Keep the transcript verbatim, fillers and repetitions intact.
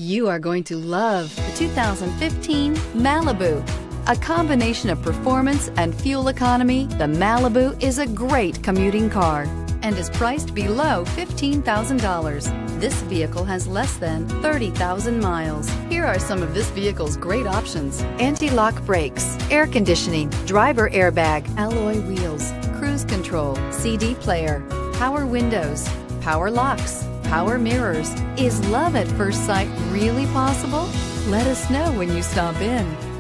You are going to love the two thousand fifteen Malibu. A combination of performance and fuel economy, the Malibu is a great commuting car and is priced below fifteen thousand dollars. This vehicle has less than thirty thousand miles. Here are some of this vehicle's great options: anti-lock brakes, air conditioning, driver airbag, alloy wheels, cruise control, C D player, power windows, power locks, power mirrors. Is love at first sight really possible? Let us know when you stop in.